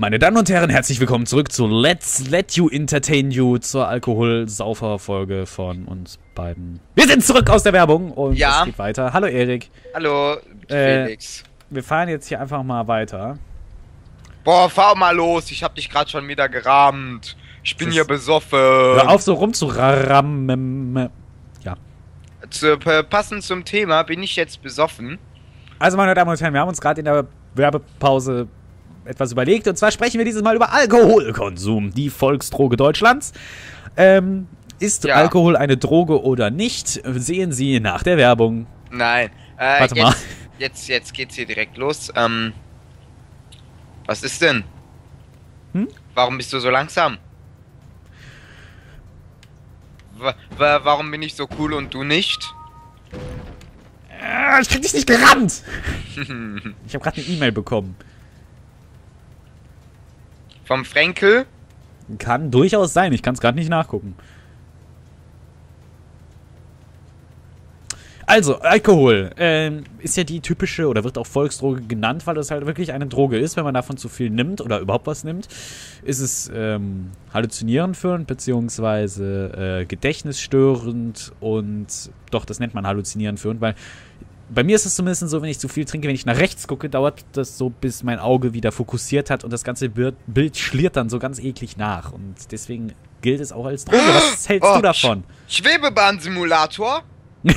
meine Damen und Herren, herzlich willkommen zurück zu Let's Let You Entertain You, zur Alkohol-Saufer-Folge von uns beiden. Wir sind zurück aus der Werbung und es geht weiter. Hallo Erik. Hallo Felix. Wir fahren jetzt hier einfach mal weiter. Boah, fahr mal los, ich hab dich gerade schon wieder gerammt. Ich bin hier besoffen. Hör auf so rumzurammen. Ja. Passend zum Thema bin ich jetzt besoffen. Also meine Damen und Herren, wir haben uns gerade in der Werbepause etwas überlegt. Und zwar sprechen wir dieses Mal über Alkoholkonsum, die Volksdroge Deutschlands. Ist Alkohol eine Droge oder nicht? Sehen Sie nach der Werbung. Nein. Warte mal. Jetzt geht's hier direkt los. Was ist denn? Warum bist du so langsam? Warum bin ich so cool und du nicht? Ich krieg dich nicht gerammt! Ich habe gerade eine E-Mail bekommen. Vom Frenkel? Kann durchaus sein, ich kann es gerade nicht nachgucken. Also, Alkohol ist ja die typische, oder wird auch Volksdroge genannt, weil das halt wirklich eine Droge ist. Wenn man davon zu viel nimmt oder überhaupt was nimmt, ist es halluzinierend führend, beziehungsweise gedächtnisstörend und doch, das nennt man halluzinierend führend, weil bei mir ist es zumindest so, wenn ich zu viel trinke, wenn ich nach rechts gucke, dauert das so, bis mein Auge wieder fokussiert hat und das ganze Bild schliert dann so ganz eklig nach. Und deswegen gilt es auch als Droge. Was hältst du davon? Schwebebahnsimulator? Ja!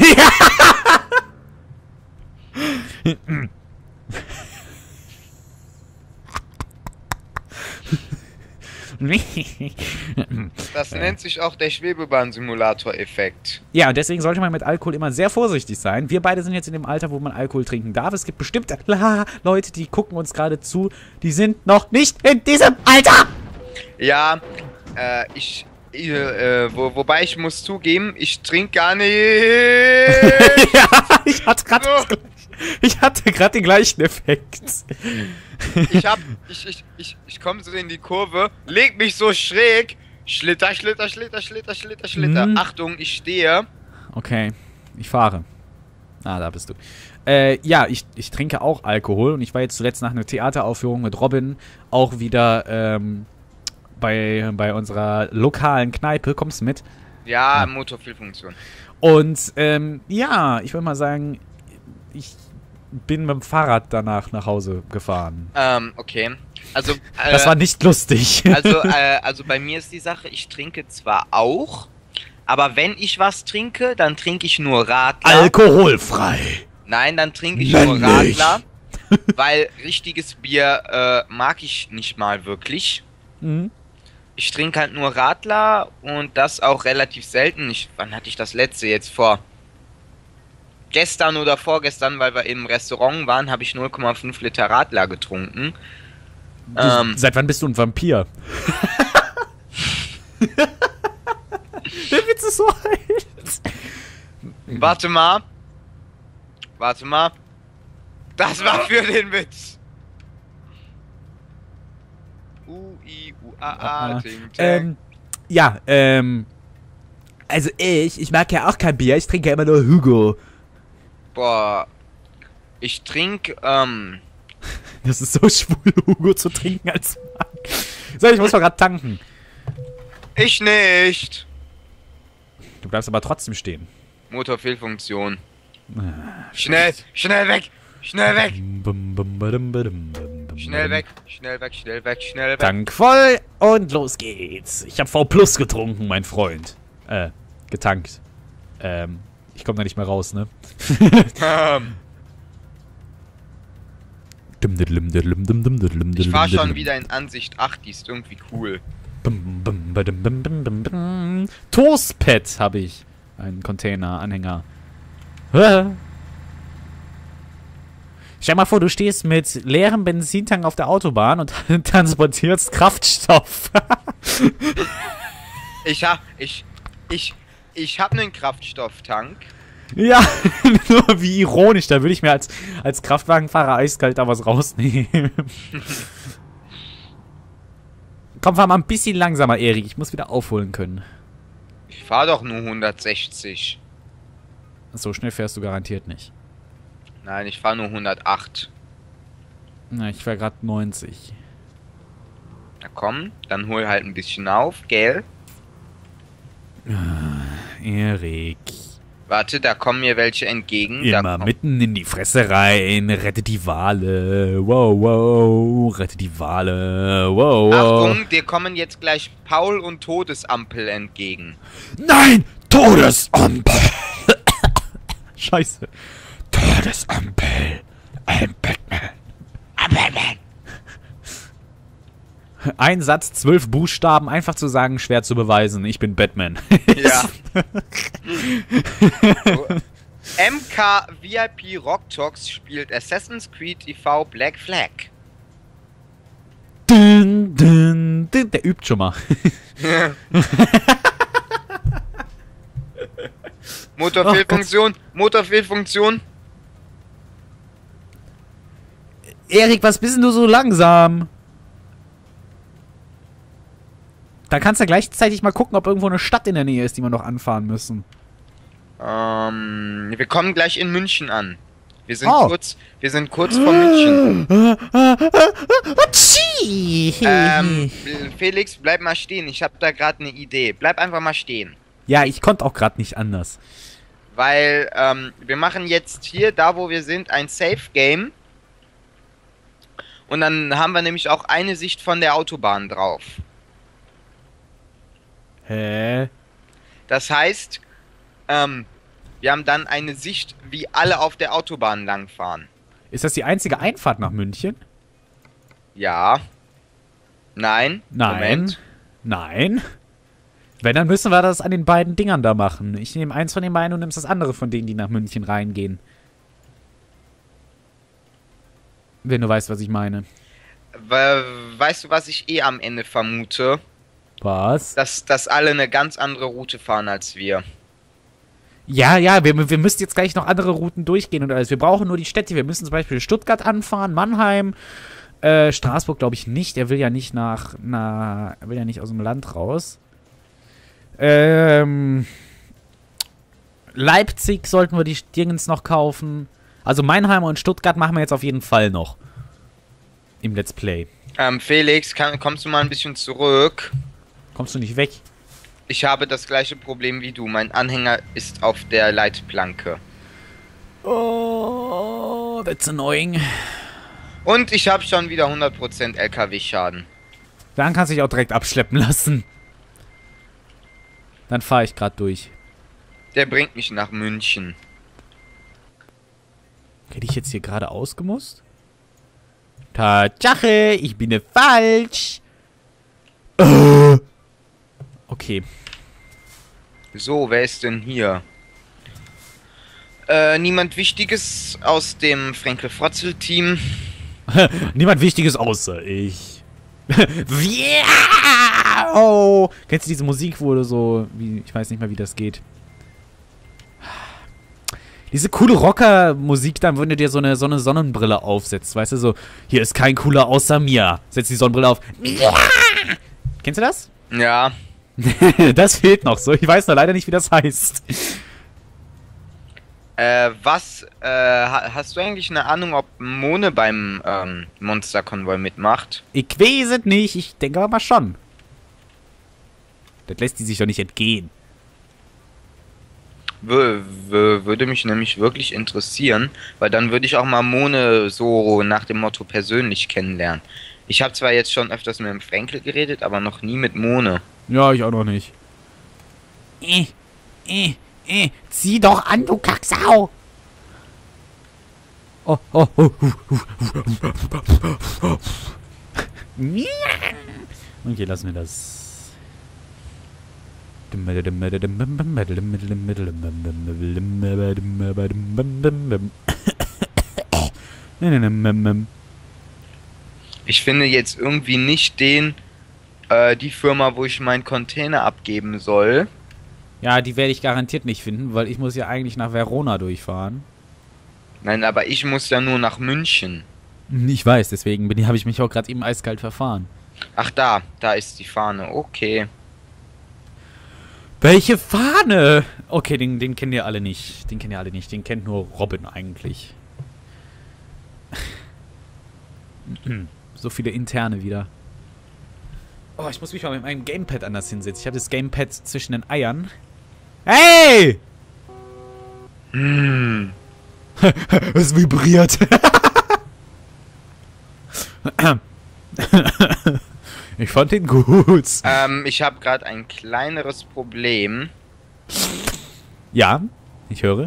Das nennt sich auch der Schwebebahnsimulator-Effekt. Ja, und deswegen sollte man mit Alkohol immer sehr vorsichtig sein. Wir beide sind jetzt in dem Alter, wo man Alkohol trinken darf. Es gibt bestimmt Leute, die gucken uns gerade zu, die sind noch nicht in diesem Alter! Ja, wobei ich muss zugeben, ich trinke gar nicht. Ja, ich hatte gerade den gleichen Effekt. Ich komme so in die Kurve, leg mich so schräg, Schlitter. Achtung, ich stehe. Okay, ich fahre. Ah, da bist du. Ja, ich trinke auch Alkohol und ich war jetzt zuletzt nach einer Theateraufführung mit Robin auch wieder, bei unserer lokalen Kneipe. Kommst du mit? Ja, Motorfüllfunktion. Und, ja, ich würde mal sagen, ich bin mit dem Fahrrad danach nach Hause gefahren. Okay. Also, das war nicht lustig. Also bei mir ist die Sache, ich trinke zwar auch, aber wenn ich was trinke, dann trinke ich nur Radler. Alkoholfrei. Nein, dann trinke ich nur Radler, weil richtiges Bier mag ich nicht mal wirklich. Mhm. Ich trinke halt nur Radler und das auch relativ selten. Wann hatte ich das letzte jetzt vor? Gestern oder vorgestern, weil wir im Restaurant waren, habe ich 0,5 Liter Radler getrunken. Seit wann bist du ein Vampir? Der Witz ist so alt. Warte mal. Das war für den Witz. U-I-U-A-A. Ja, also ich mag ja auch kein Bier, ich trinke ja immer nur Hugo. Boah. Ich trinke, Das ist so schwul, Hugo zu trinken als Mann. So, ich muss mal gerade tanken. Ich nicht. Du bleibst aber trotzdem stehen. Motorfehlfunktion. Schnell weg! Schnell weg! Tank voll und los geht's. Ich hab V Plus getrunken, mein Freund. Getankt. Ich komm da nicht mehr raus, ne? Ich fahr schon wieder in Ansicht 8, die ist irgendwie cool. Toastpad habe ich. Ein Container-Anhänger. Stell mal vor, du stehst mit leerem Benzintank auf der Autobahn und transportierst Kraftstoff. Ich hab einen Kraftstofftank. Ja, nur wie ironisch, da würde ich mir als Kraftwagenfahrer eiskalt da was rausnehmen. Komm, fahr mal ein bisschen langsamer, Erik. Ich muss wieder aufholen können. Ich fahr doch nur 160. So schnell fährst du garantiert nicht. Nein, ich fahr nur 108. Na, ich war gerade 90. Na komm, dann hol halt ein bisschen auf, gell? Erik. Warte, da kommen mir welche entgegen. Immer mitten in die Fresse rein. Rette die Wale. Wow, wow. Rette die Wale. Wow, wow. Achtung, dir kommen jetzt gleich Paul und Todesampel entgegen. Nein! Todesampel! Scheiße. Todesampel. Ein Batman. Batman. Ein Satz, 12 Buchstaben, einfach zu sagen, schwer zu beweisen. Ich bin Batman. Ja. MK VIP Rock Talks spielt Assassin's Creed TV Black Flag. Dün, dün, dün. Der übt schon mal. Motorfehlfunktion, Motorfehlfunktion. Erik, was bist denn du so langsam? Da kannst du gleichzeitig mal gucken, ob irgendwo eine Stadt in der Nähe ist, die wir noch anfahren müssen. Wir kommen gleich in München an. Wir sind kurz vor München. Felix, bleib mal stehen. Ich habe da gerade eine Idee. Bleib einfach mal stehen. Ja, ich konnte auch gerade nicht anders. Weil, wir machen jetzt hier, da wo wir sind, ein Safe Game. Und dann haben wir nämlich auch eine Sicht von der Autobahn drauf. Hä? Das heißt, wir haben dann eine Sicht, wie alle auf der Autobahn langfahren. Ist das die einzige Einfahrt nach München? Ja. Nein. Nein. Moment. Nein. Wenn, dann müssen wir das an den beiden Dingern da machen. Ich nehme eins von den beiden und nimmst das andere von denen, die nach München reingehen. Wenn du weißt, was ich meine. Weißt du, was ich eh am Ende vermute? Was? Dass alle eine ganz andere Route fahren als wir. Ja, wir müssen jetzt gleich noch andere Routen durchgehen und alles. Wir brauchen nur die Städte. Wir müssen zum Beispiel Stuttgart anfahren, Mannheim, Straßburg glaube ich nicht. Er will ja nicht er will ja nicht aus dem Land raus. Leipzig sollten wir die Dingens noch kaufen. Also Mannheim und Stuttgart machen wir jetzt auf jeden Fall noch. Im Let's Play. Felix, kommst du mal ein bisschen zurück? Kommst du nicht weg? Ich habe das gleiche Problem wie du. Mein Anhänger ist auf der Leitplanke. Oh, that's annoying. Und ich habe schon wieder 100% LKW-Schaden. Dann kannst du dich auch direkt abschleppen lassen. Dann fahre ich gerade durch. Der bringt mich nach München. Hätte ich jetzt hier gerade ausgemusst? Tatsache, ich bin falsch. Okay. So, wer ist denn hier? Niemand Wichtiges aus dem Frenkel-Frotzel-Team. Niemand Wichtiges außer ich. Oh. Kennst du diese Musik, wo du so... ich weiß nicht mehr, wie das geht. Diese coole Rocker-Musik dann, wenn du dir so eine Sonnenbrille aufsetzt. Weißt du, so... Hier ist kein Cooler außer mir. Setz die Sonnenbrille auf. Kennst du das? Ja. Das fehlt noch so. Ich weiß noch leider nicht, wie das heißt. Hast du eigentlich eine Ahnung, ob Mone beim Monster-Konvoi mitmacht? Ich weiß es nicht. Ich denke aber mal schon. Das lässt die sich doch nicht entgehen. Würde mich nämlich wirklich interessieren, weil dann würde ich auch mal Mone so nach dem Motto persönlich kennenlernen. Ich habe zwar jetzt schon öfters mit dem Frenkel geredet, aber noch nie mit Mone. Ja, ich auch noch nicht. Zieh doch an, du Kacksau! Oh. Okay, lassen wir das. Ich finde jetzt irgendwie nicht die Firma, wo ich meinen Container abgeben soll. Ja, die werde ich garantiert nicht finden, weil ich muss ja eigentlich nach Verona durchfahren. Nein, aber ich muss ja nur nach München. Ich weiß, deswegen habe ich mich auch gerade eben eiskalt verfahren. Ach, da ist die Fahne, okay. Welche Fahne? Okay, den kennen ihr alle nicht. Den kennt nur Robin eigentlich. So viele Interne wieder. Oh, ich muss mich mal mit meinem Gamepad anders hinsetzen. Ich habe das Gamepad zwischen den Eiern. Hey! Es vibriert. Ich fand ihn gut. Ich habe gerade ein kleineres Problem. Ja, ich höre.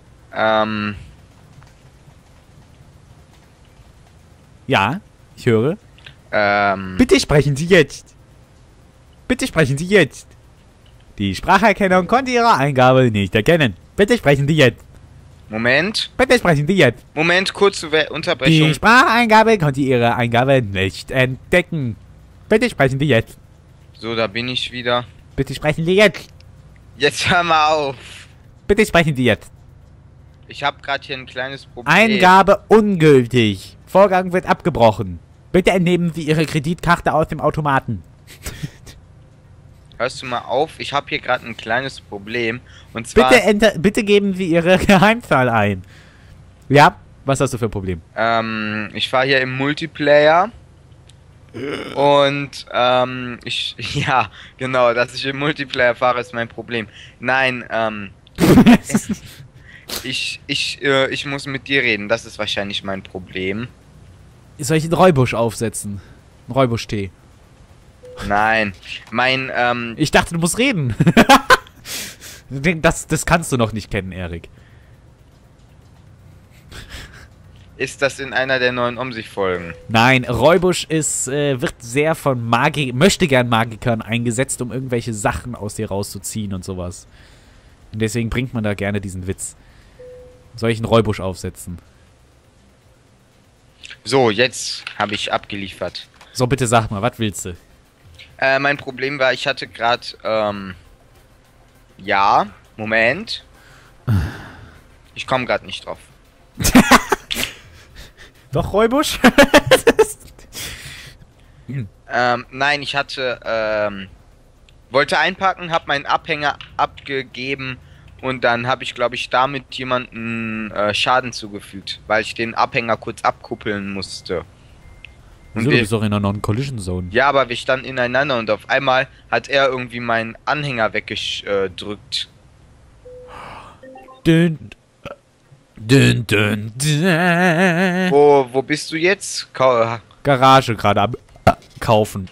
Ja, ich höre. Bitte sprechen Sie jetzt. Bitte sprechen Sie jetzt. Die Spracherkennung konnte Ihre Eingabe nicht erkennen. Bitte sprechen Sie jetzt. Moment. Bitte sprechen Sie jetzt. Moment, kurze Unterbrechung. Die Spracheingabe konnte Ihre Eingabe nicht entdecken. Bitte sprechen Sie jetzt. So, da bin ich wieder. Bitte sprechen Sie jetzt. Jetzt hör mal auf. Bitte sprechen Sie jetzt. Ich habe gerade hier ein kleines Problem. Eingabe ungültig. Vorgang wird abgebrochen. Bitte entnehmen Sie Ihre Kreditkarte aus dem Automaten. Hörst du mal auf? Ich habe hier gerade ein kleines Problem. Und zwar... Bitte geben Sie Ihre Geheimzahl ein. Ja, was hast du für ein Problem? Ich fahre hier im Multiplayer. Und, ja, genau, dass ich im Multiplayer fahre, ist mein Problem. Nein, ich muss mit dir reden, das ist wahrscheinlich mein Problem. Soll ich einen Räubusch aufsetzen? Einen Räubusch-Tee. Nein, mein, Ich dachte, du musst reden. Das kannst du noch nicht kennen, Erik. ist das in einer der neuen Om-sich-Folgen? Nein, Räubusch ist, wird sehr von Möchtegern-Magikern eingesetzt, um irgendwelche Sachen aus dir rauszuziehen und sowas. Und deswegen bringt man da gerne diesen Witz. Soll ich einen Räubusch aufsetzen? So, jetzt habe ich abgeliefert. So, bitte sag mal, was willst du? Mein Problem war, ich hatte gerade, ja, Moment. Ich komme gerade nicht drauf. Doch, Räubusch? Nein, ich hatte, wollte einpacken, habe meinen Abhänger abgegeben und dann habe ich, glaube ich, damit jemanden Schaden zugefügt, weil ich den Abhänger kurz abkuppeln musste. Und Wieso, du bist doch in einer Non-Collision-Zone. ja, aber wir standen ineinander und auf einmal hat er irgendwie meinen Anhänger weggedrückt. Dün, dün, dün, dün. Wo bist du jetzt? Garage gerade am kaufen.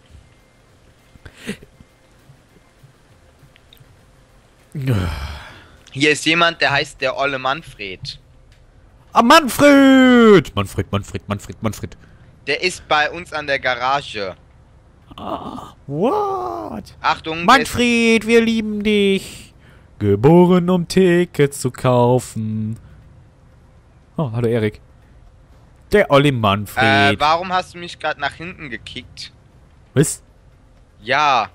Hier ist jemand, der heißt der Olle Manfred. Ah, Manfred! Manfred. Der ist bei uns an der Garage. What? Achtung, Manfred, wir lieben dich. Geboren, um Tickets zu kaufen. Oh, hallo Erik. Der Olli Manfred. warum hast du mich gerade nach hinten gekickt? Was? Ja.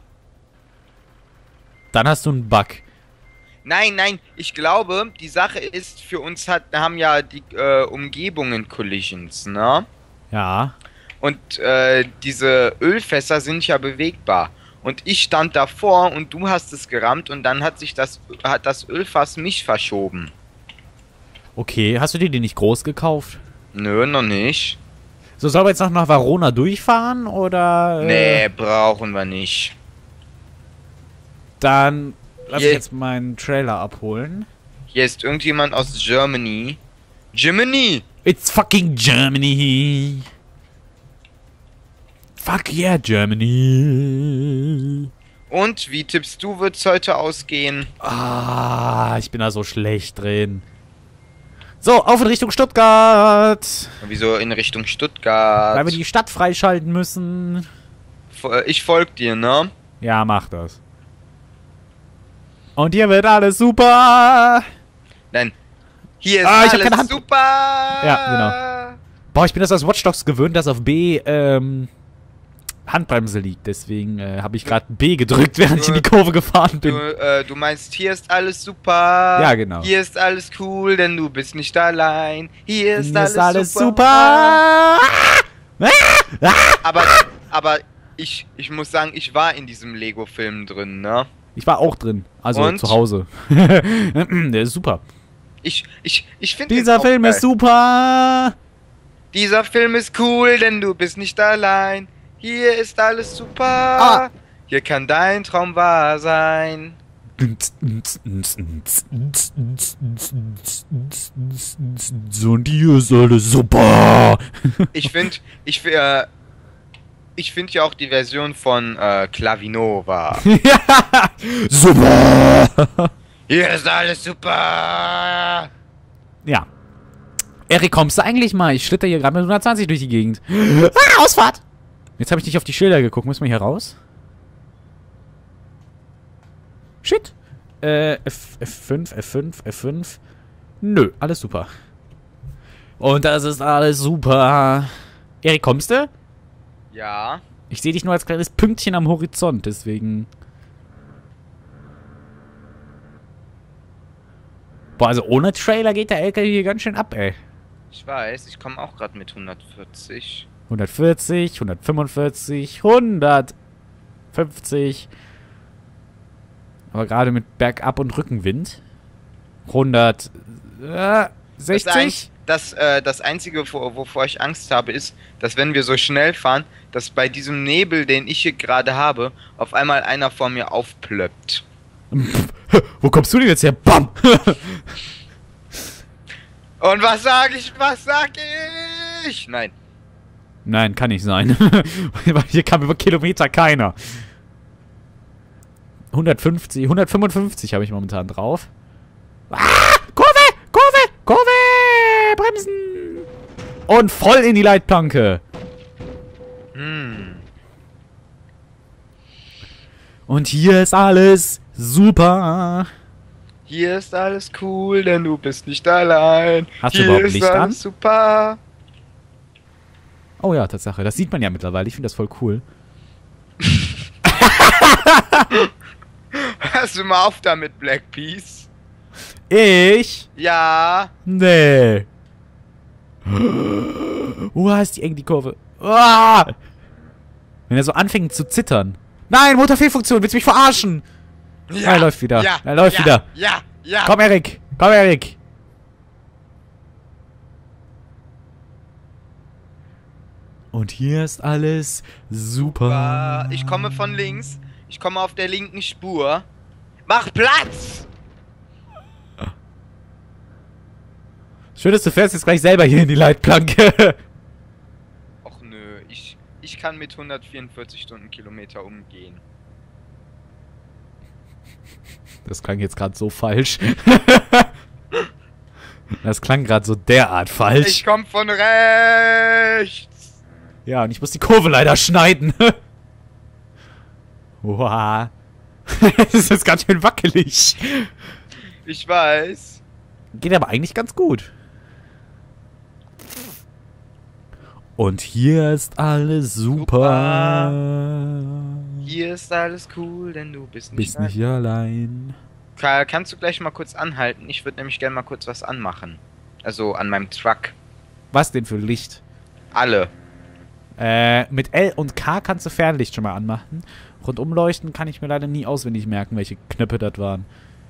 Dann hast du einen Bug. Nein, ich glaube, die Sache ist, für uns haben ja die Umgebungen Collisions, ne? Ja. Und diese Ölfässer sind ja bewegbar. Und ich stand davor und du hast es gerammt und dann hat das Ölfass mich verschoben. Okay, hast du dir die nicht groß gekauft? Nö, noch nicht. So, sollen wir jetzt noch nach Verona durchfahren, oder? Nee, brauchen wir nicht. Dann lass ich jetzt meinen Trailer abholen. Hier ist irgendjemand aus Germany. Germany! It's fucking Germany! Fuck yeah, Germany! Und, wie tippst du, wird's heute ausgehen? Ah, ich bin da so schlecht drin. So, auf in Richtung Stuttgart! Wieso in Richtung Stuttgart? Weil wir die Stadt freischalten müssen. Ich folg dir, ne? Ja, mach das. Und hier wird alles super! Nein. Hier ist ich hab alles keine Hand. super! Ja, genau. Boah, ich bin das aus Watch Dogs gewöhnt, dass auf B, Handbremse liegt. Deswegen habe ich gerade B gedrückt, während ich in die Kurve gefahren bin. Du meinst, hier ist alles super. Ja, genau. Hier ist alles cool, denn du bist nicht allein. Hier ist Hier ist alles super! Aber ich muss sagen, ich war in diesem Lego-Film drin, ne? Ich war auch drin. Also Und? zu Hause. Der ist super. Ich finde Dieser Film ist super! Dieser Film ist cool, denn du bist nicht allein. Hier ist alles super. Ah. Hier kann dein Traum wahr sein. Und hier ist alles super. Ich finde ja auch die Version von Clavinova. Super. Hier ist alles super. Ja. Erik, kommst du eigentlich mal? Ich schlitter hier gerade mit 120 durch die Gegend. Ah, Ausfahrt! Jetzt habe ich nicht auf die Schilder geguckt. Müssen wir hier raus? Shit. F5, F5, F5. Nö, alles super. Und das ist alles super. Erik, kommst du? Ja. Ich sehe dich nur als kleines Pünktchen am Horizont, deswegen... Boah, also ohne Trailer geht der LKW hier ganz schön ab, ey. Ich weiß, ich komme auch gerade mit 140. 140, 145, 150. Aber gerade mit Bergab und Rückenwind. 160. Das Einzige, wovor ich Angst habe, ist, dass wenn wir so schnell fahren, dass bei diesem Nebel, den ich hier gerade habe, auf einmal einer vor mir aufplöppt. Wo kommst du denn jetzt her? Bam! Und was sag ich? Was sag ich? Nein. Nein, kann nicht sein. Weil hier kam über Kilometer keiner. 150, 155 habe ich momentan drauf. Ah! Kurve! Kurve! Kurve! Bremsen! Und voll in die Leitplanke. Und hier ist alles super. Hier ist alles cool, denn du bist nicht allein. Hast du hier überhaupt ist Licht alles an? super. Oh ja, Tatsache. Das sieht man ja mittlerweile. Ich finde das voll cool. Hörst du mal auf damit, Black Peace? Ich? Ja. Nee. Ist die eng, die Kurve. Uah! Wenn er so anfängt zu zittern. Nein, Motorfehlfunktion, willst du mich verarschen? Ja. Er läuft wieder. Ja. Er läuft wieder. Ja. Ja. Komm, Erik. Komm, Erik. Und hier ist alles super. Ich komme von links. Ich komme auf der linken Spur. Mach Platz! Schön, dass du fährst jetzt gleich selber hier in die Leitplanke. Och nö, ich kann mit 144 Stundenkilometer umgehen. Das klang jetzt gerade so falsch. Das klang gerade so derart falsch. Ich komm von rechts! Ja, und ich muss die Kurve leider schneiden. Wow. Das ist jetzt ganz schön wackelig. Ich weiß. Geht aber eigentlich ganz gut. Und hier ist alles super. Hier ist alles cool, denn du bist nicht Bist nicht allein. Kannst du gleich mal kurz anhalten? Ich würde nämlich gerne mal kurz was anmachen. Also an meinem Truck. Was denn für Licht? Alle. Mit L und K kannst du Fernlicht schon mal anmachen. Rundum leuchten kann ich mir leider nie auswendig merken, welche Knöpfe das waren.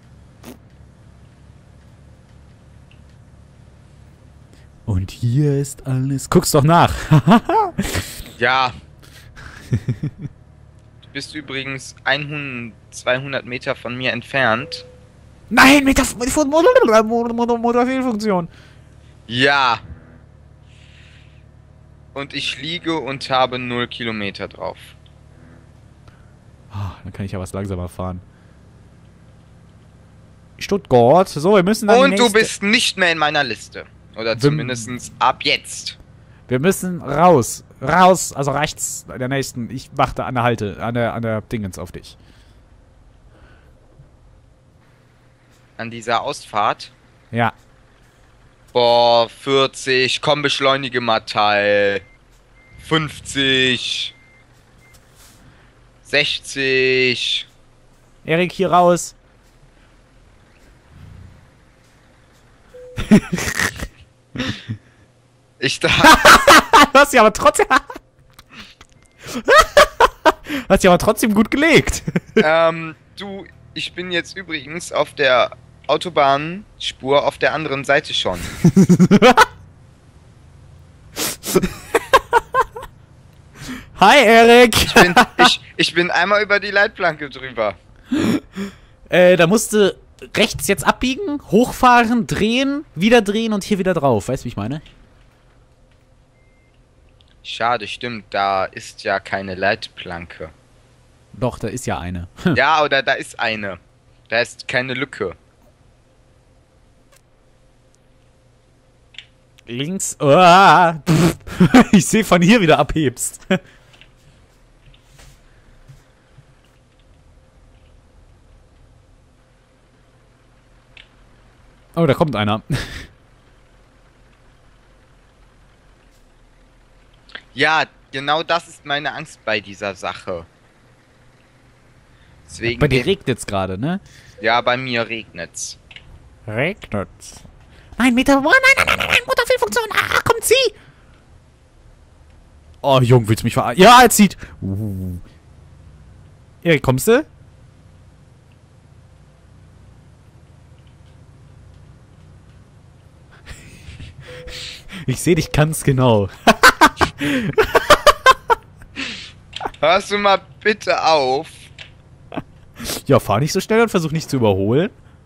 Und hier ist alles... Guck's doch nach. Ja. Du bist übrigens 200 Meter von mir entfernt. Nein, Motorfehlfunktion. Ja. Und ich liege und habe 0 Kilometer drauf. Oh, dann kann ich ja was langsamer fahren. Stuttgart. So, wir müssen dann Und du bist nicht mehr in meiner Liste. Oder zumindest ab jetzt. Wir müssen raus. Raus, also rechts der nächsten. Ich warte an der Halte, an der Dingens auf dich. An dieser Ausfahrt. Ja. Boah, 40. Komm, beschleunige mal Teil. 50. 60. Erik, hier raus. Ich dachte. Hast ja aber trotzdem. Hast ja aber trotzdem gut gelegt. Du, ich bin jetzt übrigens auf der Autobahnspur auf der anderen Seite schon. Hi, Erik! Ich bin einmal über die Leitplanke drüber. Da musst du rechts jetzt abbiegen, hochfahren, drehen, wieder drehen und hier wieder drauf. Weißt du, wie ich meine? Schade, stimmt, da ist ja keine Leitplanke. Doch, da ist ja eine. Ja, oder da ist eine. Da ist keine Lücke. Links. Ich sehe von hier wieder abhebst. Oh, da kommt einer. Ja, genau das ist meine Angst bei dieser Sache. Deswegen Bei dir regnet's gerade, ne? ja, bei mir regnet's. Regnet's. Nein, Meter. Oh, nein. Motorfehlfunktion. Kommt sie. Oh, Junge, willst du mich verarschen? Ja, er zieht. Erik, kommst du? Ich sehe dich ganz genau. Hörst du mal bitte auf? Ja, fahr nicht so schnell und versuch nicht zu überholen.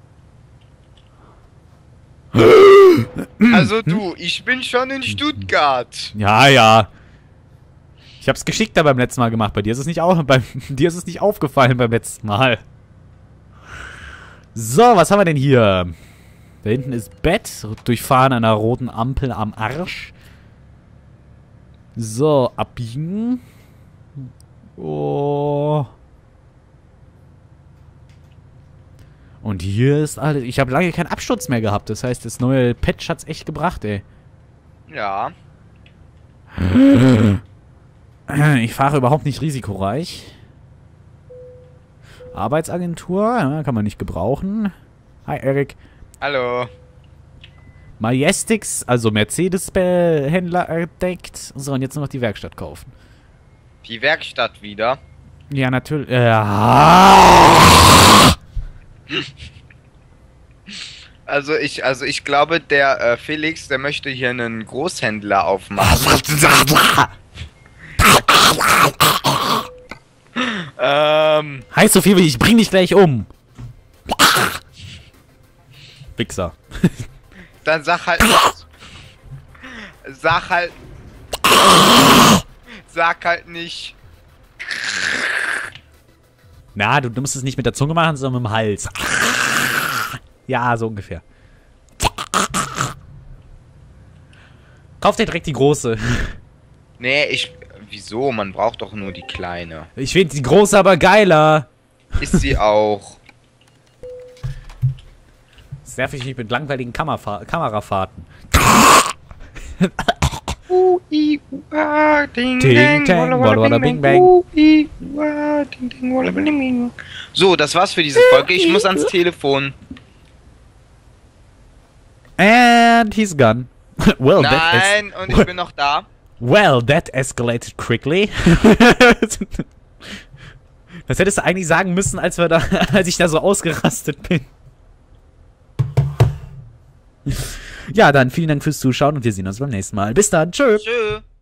Also du, ich bin schon in Stuttgart. Ja. Ich hab's geschickter beim letzten Mal gemacht. Bei dir ist es nicht dir ist es nicht aufgefallen beim letzten Mal. So, was haben wir denn hier? Da hinten ist Bett. Durchfahren einer roten Ampel am Arsch. So, abbiegen. Oh. Und hier ist alles. Ich habe lange keinen Absturz mehr gehabt. Das heißt, das neue Patch hat's echt gebracht, ey. Ja. Ich fahre überhaupt nicht risikoreich. Arbeitsagentur, ja, kann man nicht gebrauchen. Hi, Erik. Hallo. Majestix, also Mercedes-Händler entdeckt. So, und jetzt nur noch die Werkstatt kaufen. Die Werkstatt wieder. Ja, natürlich. Also ich glaube, der Felix, der möchte hier einen Großhändler aufmachen. Heißt so viel wie ich bring dich gleich um. Wichser. Dann sag halt. Sag halt nicht. Na, du musst es nicht mit der Zunge machen, sondern mit dem Hals. Ja, so ungefähr. Kauf dir direkt die große. Nee, wieso? Man braucht doch nur die kleine. Ich finde die große aber geiler. Ist sie auch. Das nervt mich nicht mit langweiligen Kamerafahrten. Ding, Ting, tang, walla, walla, bing, bang. So, das war's für diese Folge. Ich muss ans Telefon. And he's gone. Well, Nein, und ich bin noch da. Well, that escalated quickly. Das hättest du eigentlich sagen müssen, als ich da so ausgerastet bin. Ja, dann vielen Dank fürs Zuschauen und wir sehen uns beim nächsten Mal. Bis dann. Tschö. Tschö.